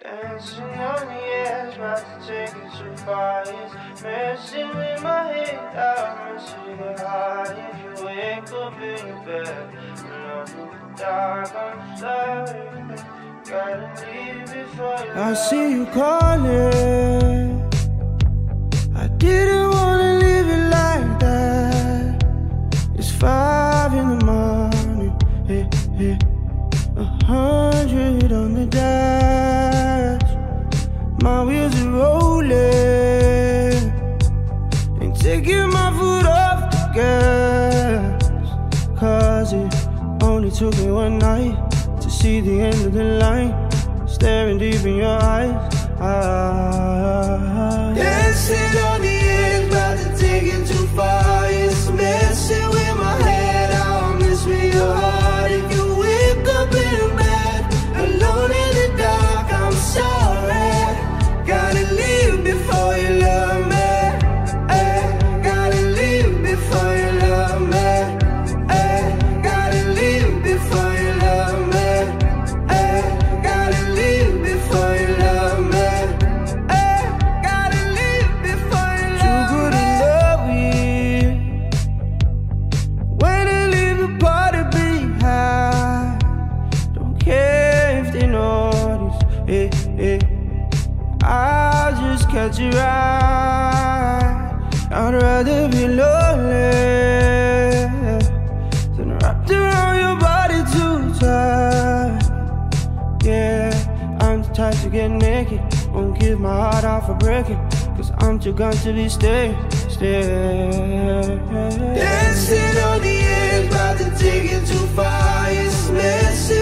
Dancing on the edge, about to take it too far. It's messing with my head, I'm messing with your heart. If you wake up in your bed, alone in the dark, I'm sorry, gotta leave before you. I see you calling, I didn't wanna leave it like that. It's 5 in the morning, hey, hey. 100 on the dash, my wheels are rolling, ain't taking my foot off the gas. Cause it only took me one night to see the end of the line, staring deep in your eyes. Dancing on the edge, about to take it too far. It's messing with my head, I'll miss with your heart. If you wake up in a bed, alone in the dark, I'm sorry, gotta leave before you love me. Gotta leave before you love me. Gotta leave before you love me. Gotta leave before you love me. Gotta leave before you love me. Too good to love you. When I leave the party behind, don't care if they notice. Hey, hey. I'll just catch a ride. I'd rather be lonely than wrapped around your body too tight. Yeah, I'm the type to get naked, won't give my heart out for breaking, cause I'm too gone to be staying. Dancing on the edge, about to take it too far. It's messing